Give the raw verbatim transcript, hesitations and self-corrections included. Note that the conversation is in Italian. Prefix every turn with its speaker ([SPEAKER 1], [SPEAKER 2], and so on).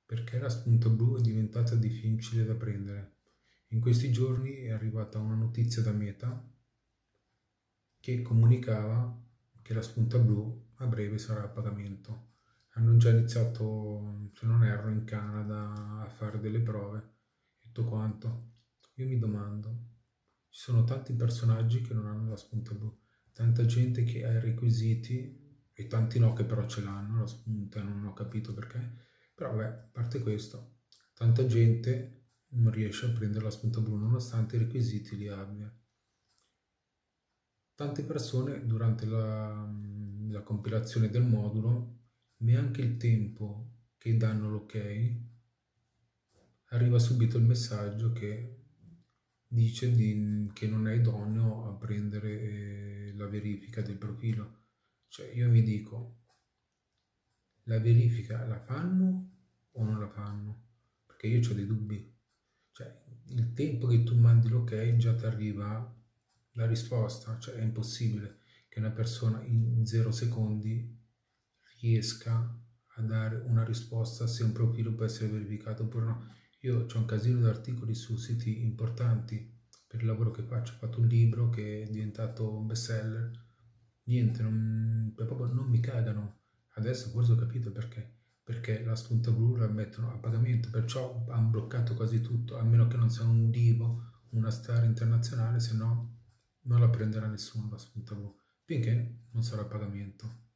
[SPEAKER 1] perché la spunta blu è diventata difficile da prendere. In questi giorni è arrivata una notizia da Meta che comunicava che la spunta blu a breve sarà a pagamento. Hanno già iniziato, se non erro, in Canada a fare delle prove e tutto quanto. Io mi domando, ci sono tanti personaggi che non hanno la spunta blu, tanta gente che ha i requisiti e tanti no che però ce l'hanno la spunta, non ho capito perché. Però vabbè, a parte questo, tanta gente non riesce a prendere la spunta blu nonostante i requisiti li abbia. Tante persone durante la, la compilazione del modulo, neanche il tempo che danno l'ok, arriva subito il messaggio che dice di, che non è idoneo a prendere eh, la verifica del profilo. Cioè io mi dico, la verifica la fanno o non la fanno? Perché io ho dei dubbi. Cioè il tempo che tu mandi l'ok già ti arriva la risposta, cioè è impossibile che una persona in zero secondi riesca a dare una risposta se un profilo può essere verificato oppure no. Io ho un casino di articoli su siti importanti per il lavoro che faccio, ho fatto un libro che è diventato un bestseller, niente, non, proprio non mi cagano. Adesso forse ho capito perché, perché la spunta blu la mettono a pagamento, perciò hanno bloccato quasi tutto, a meno che non sia un divo, una star internazionale, se no non la prenderà nessuno la spunta blu, finché non sarà a pagamento.